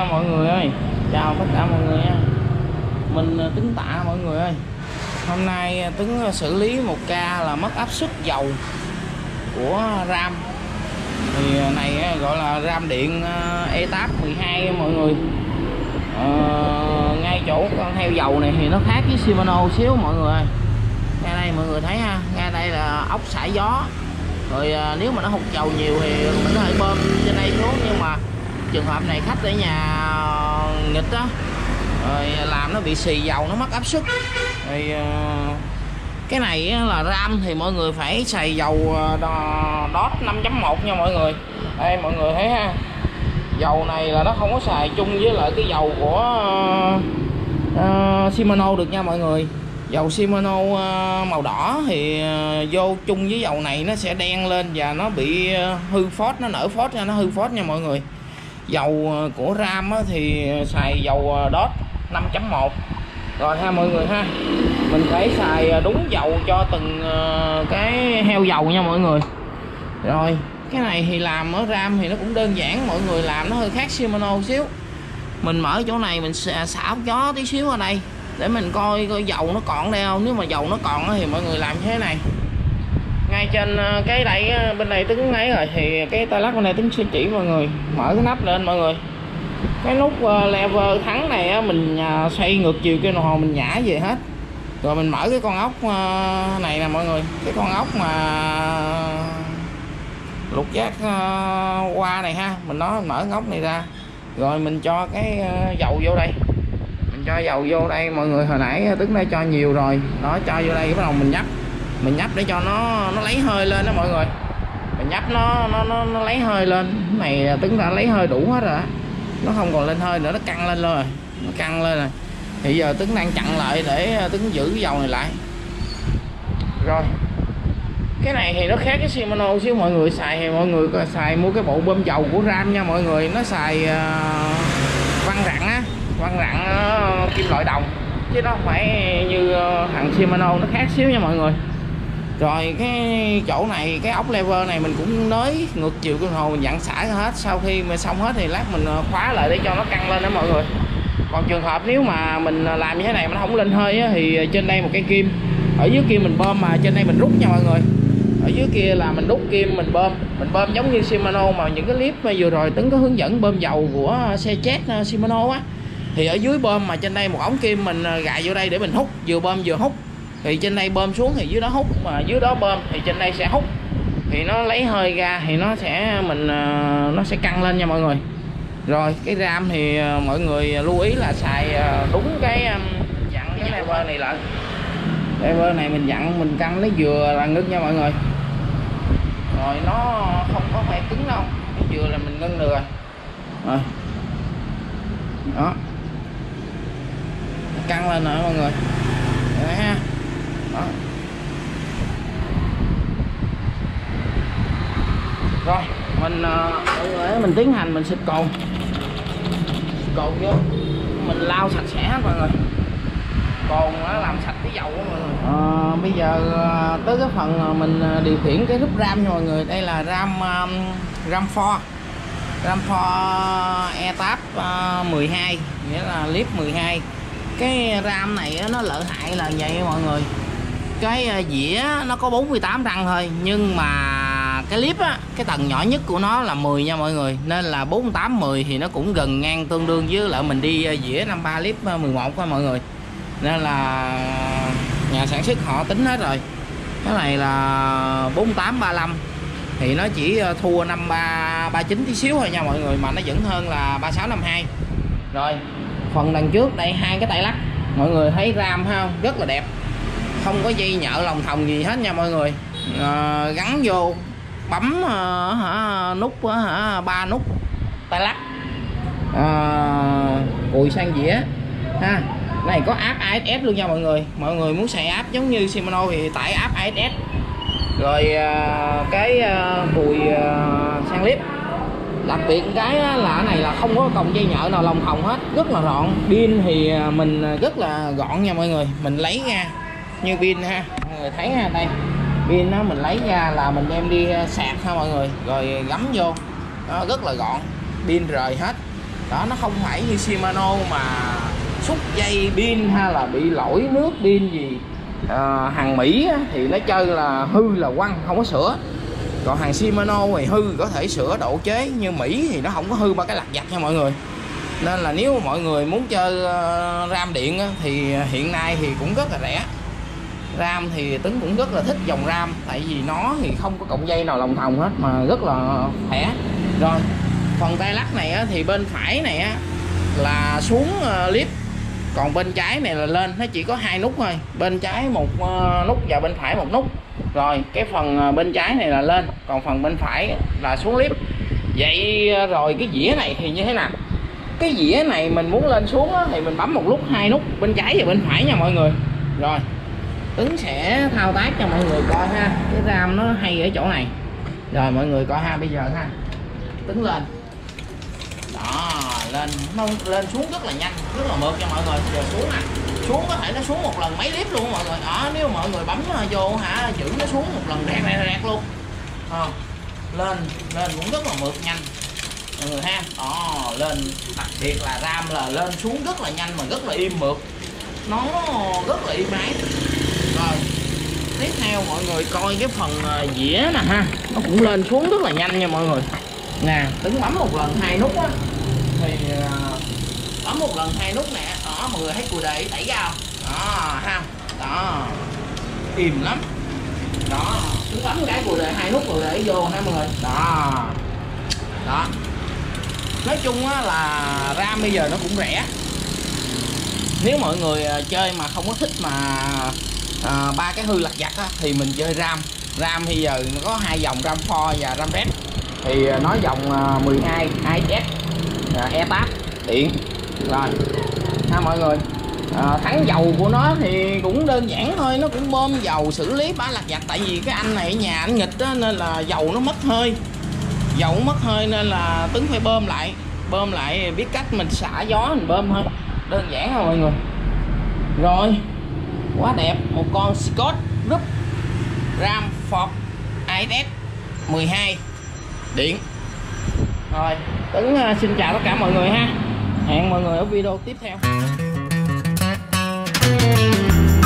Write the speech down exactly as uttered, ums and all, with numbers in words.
mọi người ơi, chào tất cả mọi người nha. Mình Tuấn Tạ mọi người ơi. Hôm nay Tuấn xử lý một ca là mất áp suất dầu của ram. Thì này gọi là ram điện e tám mười hai mọi người. Ờ, ngay chỗ con heo dầu này thì nó khác với Shimano xíu mọi người ơi. Ngay đây mọi người thấy ha, ngay đây là ốc xả gió. Rồi à, nếu mà nó hụt dầu nhiều thì mình có thể bơm trên đây xuống, nhưng mà trường hợp này khách ở nhà nghịch á, rồi làm nó bị xì dầu, nó mất áp suất. Rồi à, cái này á, là ram thì mọi người phải xài dầu đót năm chấm một nha mọi người. Đây mọi người thấy ha, dầu này là nó không có xài chung với lại cái dầu của uh, Shimano được nha mọi người. Dầu Shimano màu đỏ thì vô chung với dầu này nó sẽ đen lên và nó bị hư phốt, nó nở phốt ra, nó hư phốt nha mọi người. Dầu của ram thì xài dầu đót năm chấm một rồi ha mọi người ha. Mình phải xài đúng dầu cho từng cái heo dầu nha mọi người. Rồi cái này thì làm ở ram thì nó cũng đơn giản, mọi người làm nó hơi khác Shimano xíu. Mình mở chỗ này mình xả ốc gió tí xíu ở đây để mình coi coi dầu nó còn đây không. Nếu mà dầu nó còn thì mọi người làm như thế này. Ngay trên cái đẩy bên này Tuấn ấy rồi thì cái tay lắc bên này Tuấn sẽ chỉ mọi người. Mở cái nắp lên mọi người. Cái nút lever thắng này mình xoay ngược chiều cái đồng hồ mình nhả về hết. Rồi mình mở cái con ốc này nè mọi người. Cái con ốc mà lục giác qua này ha, mình nó mở cái ốc này ra. Rồi mình cho cái dầu vô đây. Cho dầu vô đây mọi người, hồi nãy Tuấn đã cho nhiều rồi đó, cho vô đây bắt đầu mình nhấp mình nhấp để cho nó nó lấy hơi lên đó mọi người. Mình nhấp nó nó nó, nó lấy hơi lên. Cái này Tuấn đã lấy hơi đủ hết rồi đó, nó không còn lên hơi nữa, nó căng lên rồi, nó căng lên rồi. Thì giờ Tuấn đang chặn lại để Tuấn giữ cái dầu này lại. Rồi cái này thì nó khác cái Shimano xíu mọi người. Xài thì mọi người xài mua cái bộ bơm dầu của ram nha mọi người. Nó xài uh, văng rặn á, văng rặn uh, kim loại đồng, chứ nó không phải như uh, thằng Shimano, nó khác xíu nha mọi người. Rồi cái chỗ này, cái ốc lever này mình cũng nới ngược chiều cái hồ, mình dặn xả hết. Sau khi mà xong hết thì lát mình khóa lại để cho nó căng lên đó mọi người. Còn trường hợp nếu mà mình làm như thế này mà nó không lên hơi á, thì trên đây một cây kim, ở dưới kia mình bơm mà trên đây mình rút nha mọi người. Ở dưới kia là mình đút kim mình bơm, mình bơm giống như Shimano mà những cái clip vừa rồi Tuấn có hướng dẫn bơm dầu của xe chết Shimano á. Thì ở dưới bơm mà trên đây một ống kim mình gài vô đây để mình hút, vừa bơm vừa hút. Thì trên đây bơm xuống thì dưới đó hút, mà dưới đó bơm thì trên đây sẽ hút. Thì nó lấy hơi ra thì nó sẽ mình nó sẽ căng lên nha mọi người. Rồi cái ram thì mọi người lưu ý là xài đúng cái dặn cái lever này lại. Lever này mình dặn mình căng nó vừa là ngưng nha mọi người. Rồi nó không có phải cứng đâu, nó vừa là mình ngưng được rồi. Rồi đó, căng lên nữa mọi người. Đấy ha. Đó. Rồi mình mọi người mình tiến hành mình xịt cồn, xịt cồn vô, mình lau sạch sẽ hết mọi người. Cồn nó làm sạch cái dầu của mọi người. À, bây giờ tới cái phần mình điều khiển cái nút ram nha mọi người. Đây là ram um, ram four ram four e tám mười hai, nghĩa là clip mười hai. Cái ram này nó lợi hại là vậy mọi người. Cái dĩa nó có bốn mươi tám răng thôi, nhưng mà cái clip á, cái tầng nhỏ nhất của nó là mười nha mọi người, nên là bốn tám mười thì nó cũng gần ngang tương đương với lại mình đi dĩa năm ba clip mười một thôi mọi người. Nên là nhà sản xuất họ tính hết rồi. Cái này là bốn tám ba lăm thì nó chỉ thua năm ba ba chín tí xíu thôi nha mọi người, mà nó vẫn hơn là ba sáu năm hai. Rồi phần đằng trước đây hai cái tay lắc mọi người thấy ram ha, không rất là đẹp, không có dây nhợ lòng thòng gì hết nha mọi người. À, gắn vô bấm à, hả, nút hả, ba nút tay lắc, à, cùi sang dĩa ha. Này có app a ét ét luôn nha mọi người. Mọi người muốn xài app giống như Shimano thì tải app a ét ét. Rồi à, cái à, cùi à, sang clip. Đặc biệt cái là cái này là không có còng dây nhợ nào lòng thòng hết, rất là gọn. Pin thì mình rất là gọn nha mọi người. Mình lấy ra như pin ha, mọi người thấy ha, đây pin nó mình lấy ra là mình đem đi sạc ha mọi người, rồi gắm vô, nó rất là gọn, pin rời hết. đó, nó không phải như Shimano mà xúc dây pin hay là bị lỗi nước pin gì. À, hàng Mỹ á, thì nó chơi là hư là quăng, không có sửa. Còn hàng Shimano thì hư có thể sửa độ chế, như Mỹ thì nó không có hư ba cái lặt vặt nha mọi người. Nên là nếu mọi người muốn chơi uh, ram điện á, thì hiện nay thì cũng rất là rẻ. Ram thì Tuấn cũng rất là thích dòng ram, tại vì nó thì không có cọng dây nào lòng thòng hết mà rất là khỏe. Rồi phần tay lắc này á, thì bên phải này á, là xuống uh, lift, còn bên trái này là lên, nó chỉ có hai nút thôi, bên trái một uh, nút và bên phải một nút. Rồi cái phần uh, bên trái này là lên, còn phần bên phải là xuống lift. Vậy uh, rồi cái dĩa này thì như thế nào? Cái dĩa này mình muốn lên xuống á, thì mình bấm một lúc hai nút bên trái và bên phải nha mọi người. Rồi Tuấn sẽ thao tác cho mọi người coi ha, cái ram nó hay ở chỗ này. Rồi mọi người coi ha, bây giờ ha, Tuấn lên đó, lên nó lên xuống rất là nhanh, rất là mượt nha mọi người. Giờ xuống nè, xuống có thể nó xuống một lần mấy clip luôn mọi người. Đó, nếu mọi người bấm vô hả, giữ nó xuống một lần rẹt rẹt rẹt luôn. À, lên lên cũng rất là mượt nhanh mọi người ha. Đó, lên đặc biệt là ram là lên xuống rất là nhanh mà rất là im mượt, nó rất là im ái. Rồi tiếp theo mọi người coi cái phần dĩa nè ha, nó cũng lên xuống rất là nhanh nha mọi người. Nè, Tuấn bấm một lần hai nút á, thì uh, bấm một lần hai nút nè, đó mọi người thấy cùi đề đẩy ra không? Đó ha, đó im lắm. Đó, Tuấn bấm cái cùi đề hai nút rồi để vô ha mọi người. Đó, đó. Nói chung á là ram bây giờ nó cũng rẻ. Nếu mọi người chơi mà không có thích mà à, ba cái hư lặt vặt á, thì mình chơi ram. Ram bây giờ nó có hai dòng, ram four và ram red. Thì nó dòng mười hai i ét e-tab điện. Rồi ha mọi người. À, thắng dầu của nó thì cũng đơn giản thôi, nó cũng bơm dầu xử lý bá lặt vặt. Tại vì cái anh này ở nhà anh nghịch á, nên là dầu nó mất hơi. Dầu mất hơi nên là Tuấn phải bơm lại. Bơm lại biết cách mình xả gió mình bơm thôi. Đơn giản thôi mọi người. Rồi quá đẹp, một con Scott Group ram Ford i ét mười hai điện. Rồi Tuấn xin chào tất cả mọi người ha, hẹn mọi người ở video tiếp theo.